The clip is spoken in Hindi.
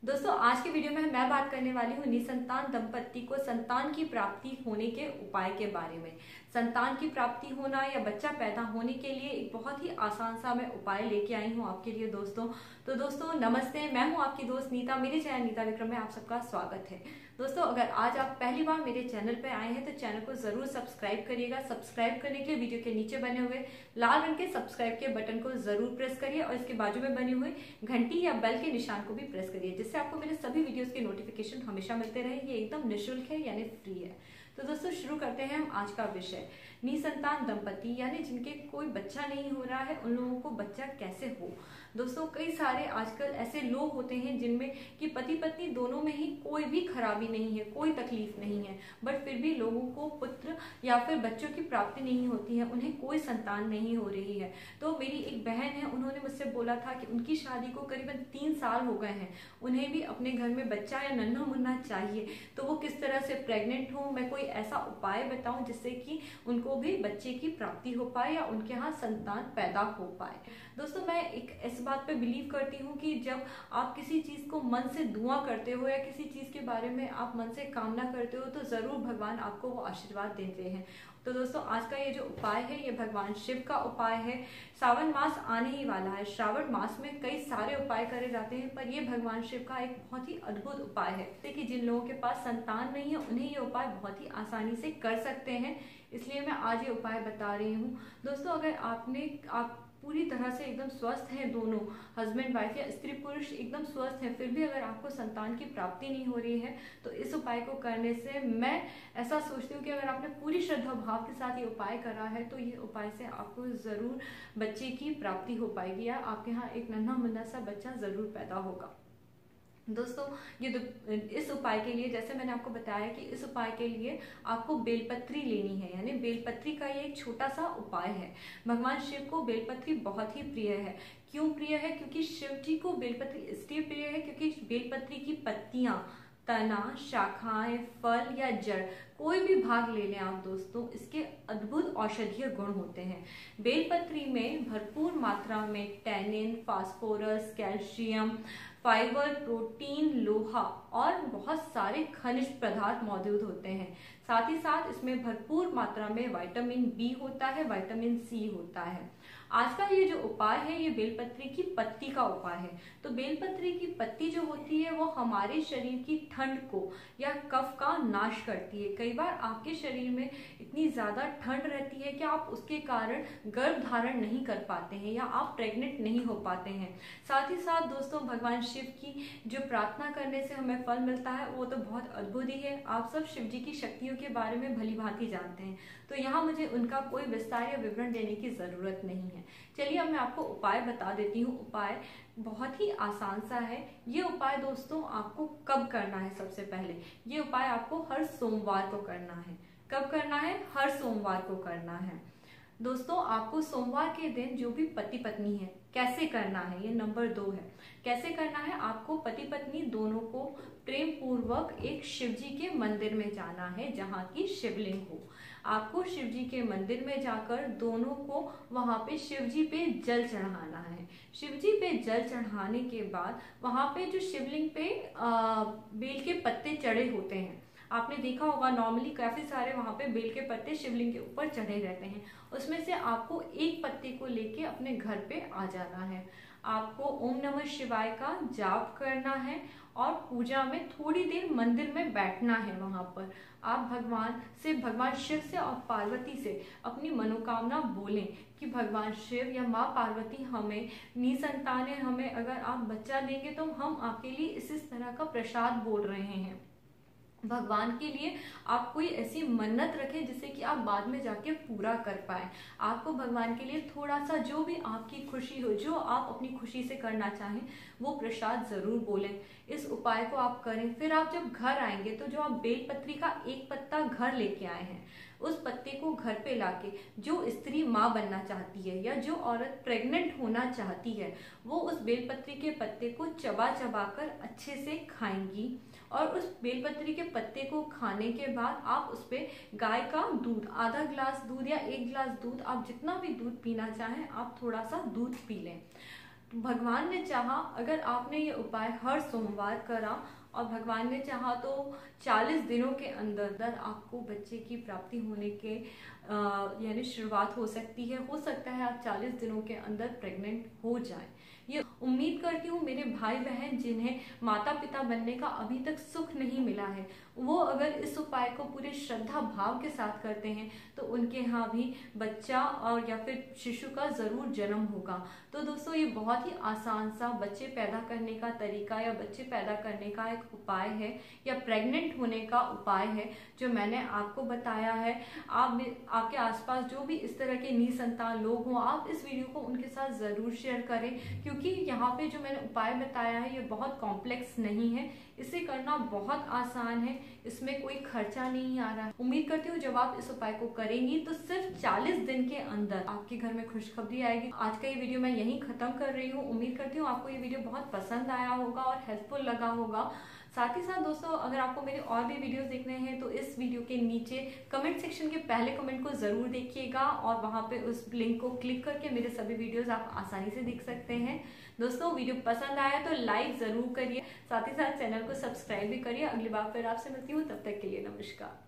दोस्तों आज की वीडियो में मैं बात करने वाली हूँ निसंतान दंपत्ति को संतान की प्राप्ति होने के उपाय के बारे में। संतान की प्राप्ति होना या बच्चा पैदा होने के लिए एक बहुत ही आसान सा मैं उपाय लेके आई हूँ आपके लिए दोस्तों। तो दोस्तों नमस्ते, मैं हूँ आपकी दोस्त नीता। मेरे चैनल नीता विक्रम में आप सबका स्वागत है। दोस्तों अगर आज आप पहली बार मेरे चैनल पर आए हैं तो चैनल को जरूर सब्सक्राइब करिएगा। सब्सक्राइब करने के लिए वीडियो के नीचे बने हुए लाल रंग के सब्सक्राइब के बटन को जरूर प्रेस करिए और इसके बाजू में बने हुए घंटी या बेल के निशान को भी प्रेस करिए, जिससे आपको मेरे सभी वीडियोस के नोटिफिकेशन हमेशा मिलते रहे। ये एकदम निःशुल्क है यानी फ्री है। तो दोस्तों शुरू करते हैं हम आज का विषय। निसंतान दंपति यानी जिनके कोई बच्चा नहीं हो रहा है, उन लोगों को बच्चा कैसे हो। दोस्तों कई सारे आजकल ऐसे लोग होते हैं जिनमें कि पति पत्नी दोनों में ही कोई भी खराबी नहीं है, कोई तकलीफ नहीं है, बट फिर भी लोगों को पुत्र या फिर बच्चों की प्राप्ति नहीं होती है, उन्हें कोई संतान नहीं हो रही है। तो मेरी एक बहन है, उन्होंने मुझसे बोला था कि उनकी शादी को करीबन 3 साल हो गए हैं, उन्हें भी अपने घर में बच्चा या नन्हा मुन्ना चाहिए। तो वो किस तरह से प्रेग्नेंट हो, मैं कोई ऐसा उपाय बताऊं जिससे कि उनको भी बच्चे की प्राप्ति हो पाए या उनके यहाँ संतान पैदा हो पाए। दोस्तों मैं एक इस बात पे बिलीव करती हूँ कि जब आप किसी चीज को मन से दुआ करते हो या किसी चीज के बारे में आप मन से कामना करते हो तो जरूर भगवान आपको वो आशीर्वाद देते हैं। तो दोस्तों आज का ये जो उपाय है ये भगवान शिव का उपाय है। श्रावण मास आने ही वाला है। श्रावण मास में कई सारे उपाय करे जाते हैं, पर ये भगवान शिव का एक बहुत ही अद्भुत उपाय है। जैसे कि जिन लोगों के पास संतान नहीं है उन्हें ये उपाय बहुत ही आसानी से कर सकते हैं, इसलिए मैं आज ये उपाय बता रही हूँ। दोस्तों अगर आप पूरी तरह से एकदम स्वस्थ हैं, दोनों हस्बैंड वाइफ या स्त्री पुरुष एकदम स्वस्थ हैं, फिर भी अगर आपको संतान की प्राप्ति नहीं हो रही है तो इस उपाय को करने से मैं ऐसा सोचती हूँ कि अगर आपने पूरी श्रद्धा भाव के साथ ये उपाय करा है तो ये उपाय से आपको जरूर बच्चे की प्राप्ति हो पाएगी या आपके यहाँ एक नन्हा मुन्ना सा बच्चा जरूर पैदा होगा। दोस्तों इस उपाय के लिए जैसे मैंने आपको बताया कि इस उपाय के लिए आपको बेलपत्री लेनी है, यानी बेलपत्री का ये एक छोटा सा उपाय है। भगवान शिव को बेलपत्री बहुत ही प्रिय है। क्यों प्रिय है? क्योंकि शिव जी को बेलपत्री इसलिए प्रिय है क्योंकि बेलपत्री की पत्तियां, तना, शाखाएं, फल या जड़ कोई भी भाग ले लें आप दोस्तों, इसके अद्भुत औषधीय गुण होते हैं। बेलपत्री में भरपूर मात्रा में tannin, phosphorus, calcium, fibre, protein, लोहा और बहुत सारे खनिज पदार्थ मौजूद होते हैं। साथ ही साथ इसमें भरपूर मात्रा में विटामिन बी होता है, विटामिन सी होता है। आज का ये जो उपाय है ये बेलपत्री की पत्ती का उपाय है। तो बेलपत्री की पत्ती जो होती है वो हमारे शरीर की ठंड को या कफ का नाश करती है। कई बार आपके शरीर में इतनी ज्यादा ठंड रहती है कि आप उसके कारण गर्भ धारण नहीं कर पाते हैं या आप प्रेग्नेंट नहीं हो पाते हैं। साथ ही साथ दोस्तों भगवान शिव की जो प्रार्थना करने से हमें फल मिलता है वो तो बहुत अद्भुत ही है। आप सब शिव जी की शक्तियों के बारे में भली भांति जानते हैं, तो यहाँ मुझे उनका कोई विस्तार या विवरण देने की जरूरत नहीं है। चलिए अब मैं आपको उपाय बता देती हूँ। उपाय बहुत ही आसान सा है। ये उपाय दोस्तों आपको कब करना है? सबसे पहले ये उपाय आपको हर सोमवार को करना है। कब करना है? हर सोमवार को करना है। दोस्तों आपको सोमवार के दिन जो भी पति पत्नी है, कैसे करना है ये नंबर 2 है। कैसे करना है? आपको पति पत्नी दोनों को प्रेम पूर्वक एक शिव जी के मंदिर में जाना है जहाँ की शिवलिंग हो। आपको शिव जी के मंदिर में जाकर दोनों को वहां पे शिव जी पे जल चढ़ाना है। शिव जी पे जल चढ़ाने के बाद वहां पे जो शिवलिंग पे बेल के पत्ते चढ़े होते हैं, आपने देखा होगा नॉर्मली काफी सारे वहां पे बेल के पत्ते शिवलिंग के ऊपर चढ़े रहते हैं। उसमें से आपको एक पत्ते को लेके अपने घर पे आ जाना है। आपको ओम नमः शिवाय का जाप करना है और पूजा में थोड़ी देर मंदिर में बैठना है। वहां पर आप भगवान शिव से और पार्वती से अपनी मनोकामना बोलें कि भगवान शिव या माँ पार्वती हमें निसंतान है, हमें अगर आप बच्चा देंगे तो हम आपके लिए इस तरह का प्रसाद बोल रहे हैं। भगवान के लिए आप कोई ऐसी मन्नत रखें जिससे कि आप बाद में जाके पूरा कर पाए। आपको भगवान के लिए थोड़ा सा जो भी आपकी खुशी हो, जो आप अपनी खुशी से करना चाहें वो प्रसाद जरूर बोलें। इस उपाय को आप करें। फिर आप जब घर आएंगे तो जो आप बेलपत्री का एक पत्ता घर लेके आए हैं उस पत्ते को घर पे लाके जो स्त्री माँ बनना चाहती है या जो औरत प्रेग्नेंट होना चाहती है वो उस बेलपत्री के पत्ते को चबा चबा कर अच्छे से खाएंगी। और उस बेलपत्री के पत्ते को खाने के बाद आप उस पे गाय का दूध, आधा गिलास दूध या 1 गिलास दूध, आप जितना भी दूध पीना चाहें आप थोड़ा सा दूध पी लें। भगवान ने चाहा, अगर आपने ये उपाय हर सोमवार करा और भगवान ने चाहा तो 40 दिनों के अंदर आपको बच्चे की प्राप्ति होने के यानी शुरुआत हो सकती है। हो सकता है आप 40 दिनों के अंदर प्रेग्नेंट हो जाएं। ये उम्मीद करती हूँ मेरे भाई बहन जिन्हें माता पिता बनने का अभी तक सुख नहीं मिला है, वो अगर इस उपाय को पूरे श्रद्धा भाव के साथ करते हैं तो उनके यहाँ भी बच्चा और या फिर शिशु का जरूर जन्म होगा। तो दोस्तों ये बहुत ही आसान सा बच्चे पैदा करने का तरीका या बच्चे पैदा करने का एक उपाय है या प्रेग्नेंट होने का उपाय है जो मैंने आपको बताया है। आपके आसपास जो भी इस तरह के निसंतान लोग हों, आप इस वीडियो को उनके साथ जरूर शेयर करें, क्योंकि यहाँ पे जो मैंने उपाय बताया है ये बहुत कॉम्प्लेक्स नहीं है, इसे करना बहुत आसान है, इसमें कोई खर्चा नहीं आ रहा है। उम्मीद करती हूँ जब आप इस उपाय को करेंगी तो सिर्फ 40 दिन के अंदर आपके घर में खुशखबरी आएगी। आज का ये वीडियो मैं यहीं खत्म कर रही हूँ। उम्मीद करती हूँ आपको ये वीडियो बहुत पसंद आया होगा और हेल्पफुल लगा होगा। साथ ही साथ दोस्तों, अगर आपको मेरे और भी वीडियोस देखने हैं तो इस वीडियो के नीचे कमेंट सेक्शन के पहले कमेंट को जरूर देखिएगा और वहां पे उस लिंक को क्लिक करके मेरे सभी वीडियोस आप आसानी से देख सकते हैं। दोस्तों वीडियो पसंद आया तो लाइक जरूर करिए, साथ ही साथ चैनल को सब्सक्राइब भी करिए। अगली बार फिर आपसे मिलती हूँ, तब तक के लिए नमस्कार।